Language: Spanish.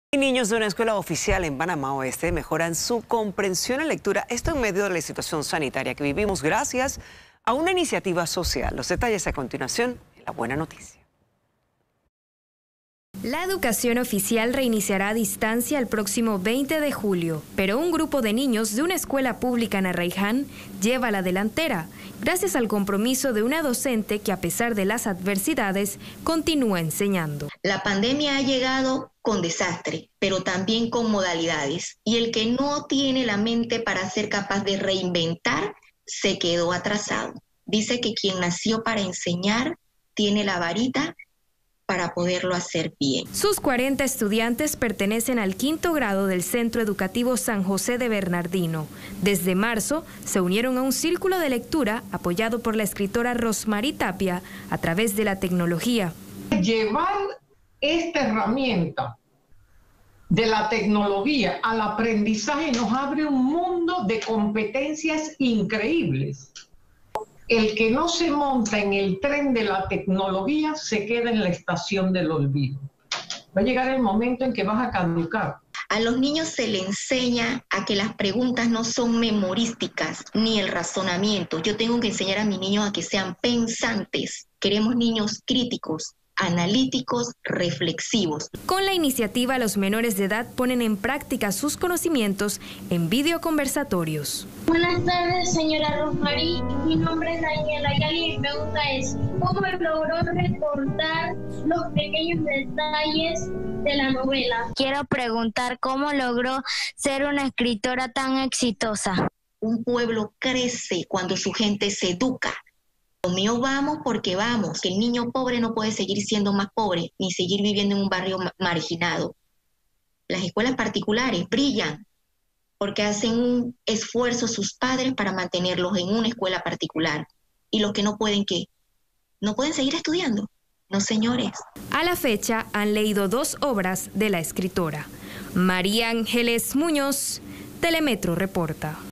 Y niños de una escuela oficial en Panamá Oeste mejoran su comprensión en lectura, esto en medio de la situación sanitaria que vivimos gracias a una iniciativa social. Los detalles a continuación en La Buena Noticia. La educación oficial reiniciará a distancia el próximo 20 de julio, pero un grupo de niños de una escuela pública en Arraiján lleva la delantera, gracias al compromiso de una docente que, a pesar de las adversidades, continúa enseñando. La pandemia ha llegado con desastre, pero también con modalidades, y el que no tiene la mente para ser capaz de reinventar, se quedó atrasado. Dice que quien nació para enseñar tiene la varita para poderlo hacer bien. Sus 40 estudiantes pertenecen al 5º grado del Centro Educativo San José de Bernardino. Desde marzo se unieron a un círculo de lectura apoyado por la escritora Rosmarie Tapia a través de la tecnología. Llevar esta herramienta de la tecnología al aprendizaje nos abre un mundo de competencias increíbles. El que no se monta en el tren de la tecnología se queda en la estación del olvido. Va a llegar el momento en que vas a caducar. A los niños se les enseña a que las preguntas no son memorísticas, ni el razonamiento. Yo tengo que enseñar a mis niños a que sean pensantes. Queremos niños críticos, analíticos, reflexivos. Con la iniciativa, los menores de edad ponen en práctica sus conocimientos en videoconversatorios. Buenas tardes, señora Rosmarie. Mi nombre es Daniela Ayali y mi pregunta es: ¿cómo logró recordar los pequeños detalles de la novela? Quiero preguntar cómo logró ser una escritora tan exitosa. Un pueblo crece cuando su gente se educa. Lo mío vamos porque vamos, que el niño pobre no puede seguir siendo más pobre, ni seguir viviendo en un barrio marginado. Las escuelas particulares brillan porque hacen un esfuerzo sus padres para mantenerlos en una escuela particular. Y los que no pueden, ¿qué? ¿No pueden seguir estudiando? No, señores. A la fecha han leído 2 obras de la escritora. María Ángeles Muñoz, Telemetro reporta.